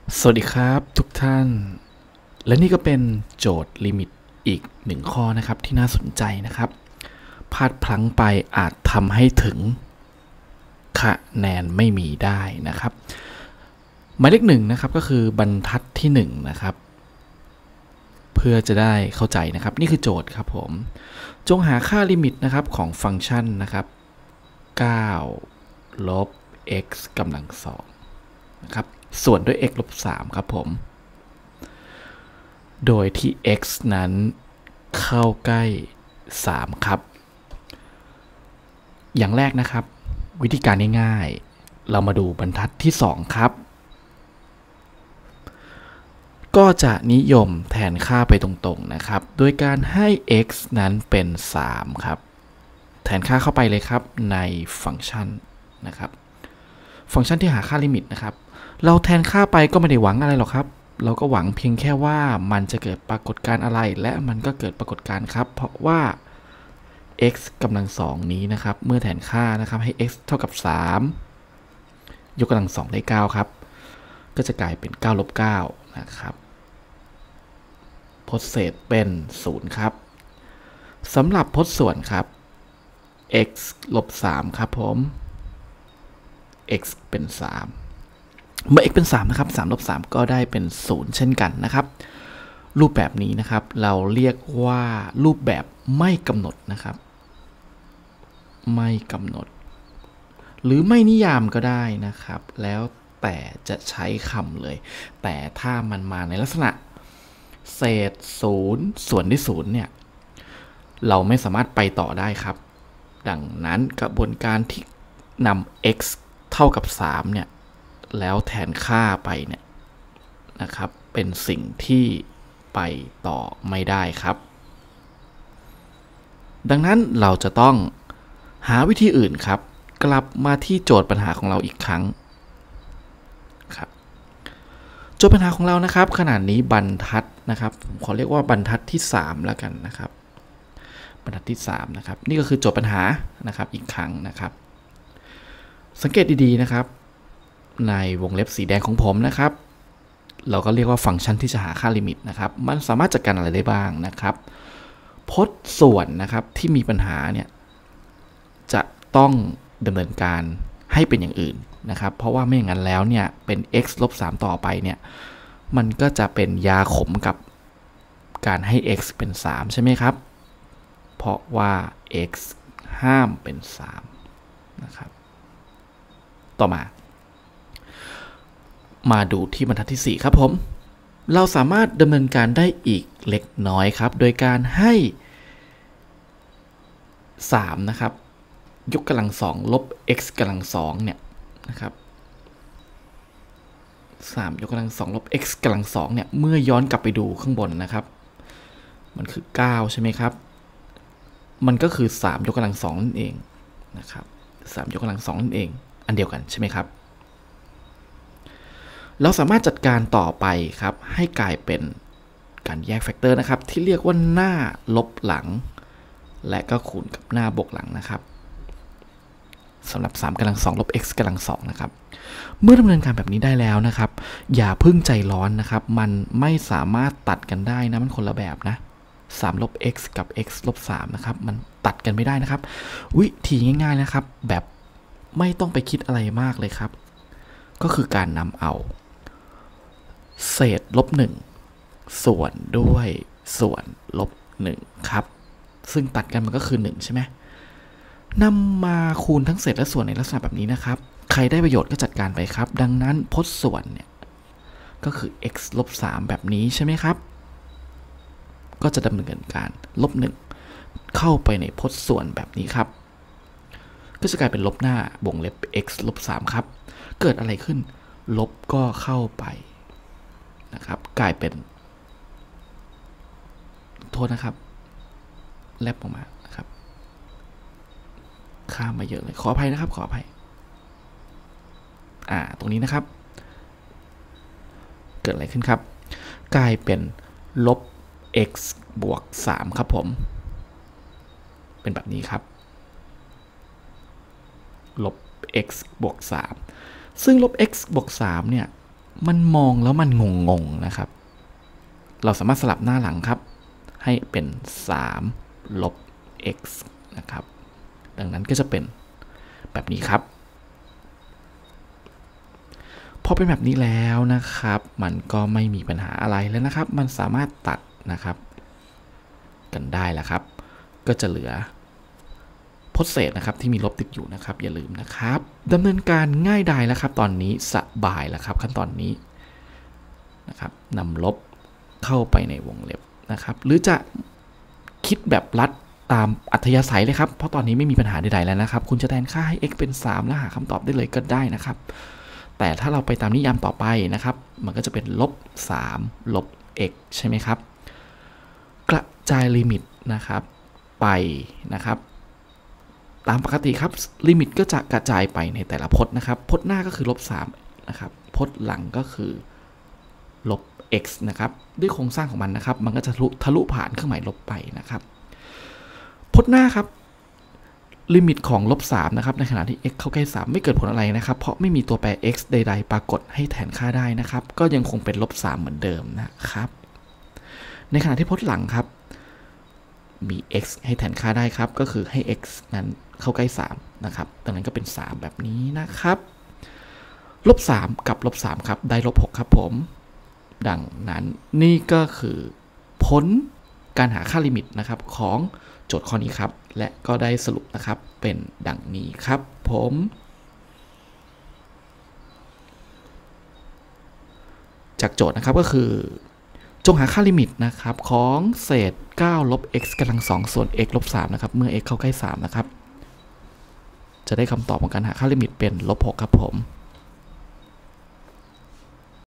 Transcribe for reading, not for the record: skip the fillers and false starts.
สวัสดีครับทุกท่านและนี่ก็เป็นโจทย์ลิมิตอีกหนึ่งข้อนะครับที่น่าสนใจนะครับพลาดพลั้งไปอาจทำให้ถึงคะแนนไม่มีได้นะครับหมายเลขหนึ่งนะครับก็คือบรรทัดที่หนึ่งนะครับเพื่อจะได้เข้าใจนะครับนี่คือโจทย์ครับผมจงหาค่าลิมิตนะครับของฟังก์ชันนะครับ9ลบ x กำลังสองนะครับส่วนด้วย x ลบ3ครับผมโดยที่ x นั้นเข้าใกล้3ครับอย่างแรกนะครับวิธีการง่ายๆเรามาดูบรรทัดที่2ครับก็จะนิยมแทนค่าไปตรงๆนะครับโดยการให้ x นั้นเป็น3ครับแทนค่าเข้าไปเลยครับในฟังก์ชันนะครับฟังก์ชันที่หาค่าลิมิตนะครับเราแทนค่าไปก็ไม่ได้หวังอะไรหรอกครับเราก็หวังเพียงแค่ว่ามันจะเกิดปรากฏการณ์อะไรและมันก็เกิดปรากฏการณ์ครับเพราะว่า x กำลังสองนี้นะครับเมื่อแทนค่านะครับให้ x เท่ากับ3ยกกำลังสองได้9ครับก็จะกลายเป็น9ลบ9นะครับพจน์เศษเป็น0ครับสำหรับพจน์ส่วนครับ x ลบ3ครับผม x เป็น3เมื่อ x เป็น3นะครับ3ลบ3ก็ได้เป็น0เช่นกันนะครับรูปแบบนี้นะครับเราเรียกว่ารูปแบบไม่กำหนดนะครับไม่กำหนดหรือไม่นิยามก็ได้นะครับแล้วแต่จะใช้คำเลยแต่ถ้ามันมาในลักษณะเศษ0ส่วนด้วย0เนี่ยเราไม่สามารถไปต่อได้ครับดังนั้นกระบวนการที่นำ x เท่ากับ3เนี่ยแล้วแทนค่าไปเนี่ยนะครับเป็นสิ่งที่ไปต่อไม่ได้ครับดังนั้นเราจะต้องหาวิธีอื่นครับกลับมาที่โจทย์ปัญหาของเราอีกครั้งครับโจทย์ปัญหาของเรานะครับขนาดนี้บรรทัดนะครับผมขอเรียกว่าบรรทัดที่3แล้วกันนะครับบรรทัดที่3นะครับนี่ก็คือโจทย์ปัญหานะครับอีกครั้งนะครับสังเกตดีๆนะครับในวงเล็บสีแดงของผมนะครับเราก็เรียกว่าฟังก์ชันที่จะหาค่าลิมิตนะครับมันสามารถจัดการอะไรได้บ้างนะครับพจน์ส่วนนะครับที่มีปัญหาเนี่ยจะต้องดำเนินการให้เป็นอย่างอื่นนะครับเพราะว่าไม่อย่างนั้นแล้วเนี่ยเป็น x ลบ3ต่อไปเนี่ยมันก็จะเป็นยาขมกับการให้ x เป็น3ใช่ไหมครับเพราะว่า x ห้ามเป็น3นะครับต่อมาดูที่บรรทัดที่4ครับผมเราสามารถดำเนินการได้อีกเล็กน้อยครับโดยการให้3นะครับยกกำลัง2ลบ x กำลัง2เนี่ยนะครับ3ยกกำลัง2ลบ x กำลัง2เนี่ยเมื่อย้อนกลับไปดูข้างบนนะครับมันคือ9ใช่ไหมครับมันก็คือ3ยกกำลัง2นั่นเองนะครับ3ยกกำลัง2นั่นเองอันเดียวกันใช่ไหมครับเราสามารถจัดการต่อไปครับให้กลายเป็นการแยกแฟกเตอร์นะครับที่เรียกว่าหน้าลบหลังและก็คูณกับหน้าบวกหลังนะครับสำหรับ3กำลัง2ลบ x กำลัง2นะครับเมื่อดำเนินการแบบนี้ได้แล้วนะครับอย่าพึ่งใจร้อนนะครับมันไม่สามารถตัดกันได้นะมันคนละแบบนะ3ลบ x กับ x ลบ3นะครับมันตัดกันไม่ได้นะครับวิธีง่ายๆนะครับแบบไม่ต้องไปคิดอะไรมากเลยครับก็คือการนำเอาเศษลบ1ส่วนด้วยส่วนลบ1ครับซึ่งตัดกันมันก็คือ1ใช่ไหมนำมาคูณทั้งเศษและส่วนในลักษณะแบบนี้นะครับใครได้ประโยชน์ก็จัดการไปครับดังนั้นพจน์ส่วนเนี่ยก็คือ x ลบ3แบบนี้ใช่ไหมครับก็จะดำเนินการลบ1เข้าไปในพจน์ส่วนแบบนี้ครับก็จะกลายเป็นลบหน้าวงเล็บ x ลบ3ครับเกิดอะไรขึ้นลบก็เข้าไปนะครับกลายเป็นโทษนะครับแลบออกมานะครับข้ามมาเยอะเลยขออภัยนะครับขออภัยตรงนี้นะครับเกิดอะไรขึ้นครับกลายเป็นลบ x บวก3ครับผมเป็นแบบนี้ครับลบ x บวก3ซึ่งลบ x บวก3เนี่ยมันมองแล้วมันงงๆนะครับเราสามารถสลับหน้าหลังครับให้เป็น3 ลบ x นะครับดังนั้นก็จะเป็นแบบนี้ครับพอเป็นแบบนี้แล้วนะครับมันก็ไม่มีปัญหาอะไรแล้วนะครับมันสามารถตัดนะครับกันได้แล้วครับก็จะเหลือพจน์เศษนะครับที่มีลบติดอยู่นะครับอย่าลืมนะครับดำเนินการง่ายดายแล้วครับตอนนี้สบายแล้วครับขั้นตอนนี้นะครับนำลบเข้าไปในวงเล็บนะครับหรือจะคิดแบบลัดตามอัธยาศัยเลยครับเพราะตอนนี้ไม่มีปัญหาใดๆแล้วนะครับคุณจะแทนค่าให้ x เป็น3แล้วหาคำตอบได้เลยก็ได้นะครับแต่ถ้าเราไปตามนิยามต่อไปนะครับมันก็จะเป็นลบ3ลบ x ใช่ไหมครับกระจายลิมิตนะครับไปนะครับตามปกติครับลิมิตก็จะกระจายไปในแต่ละพจน์นะครับพจน์หน้าก็คือลบ3นะครับพจน์หลังก็คือลบ x นะครับด้วยโครงสร้างของมันนะครับมันก็จะทะลุผ่านเครื่องหมายลบไปนะครับพจน์หน้าครับลิมิตของลบ3นะครับในขณะที่ x เข้าใกล้3ไม่เกิดผลอะไรนะครับเพราะไม่มีตัวแปร x ใดๆปรากฏให้แทนค่าได้นะครับก็ยังคงเป็นลบ3เหมือนเดิมนะครับในขณะที่พจน์หลังครับมี x ให้แทนค่าได้ครับก็คือให้ x นั้นเข้าใกล้3นะครับดังนั้นก็เป็น3แบบนี้นะครับลบ3กับลบ3ครับได้ลบ6ครับผมดังนั้นนี่ก็คือผลการหาค่าลิมิตนะครับของโจทย์ข้อนี้ครับและก็ได้สรุปนะครับเป็นดังนี้ครับผมจากโจทย์นะครับก็คือจงหาค่าลิมิตนะครับของเศษ9ลบ x กำลัง2ส่วน x ลบ3นะครับเมื่อ x เข้าใกล้3นะครับจะได้คำตอบของการหาค่าลิมิตเป็นลบ6ครับผม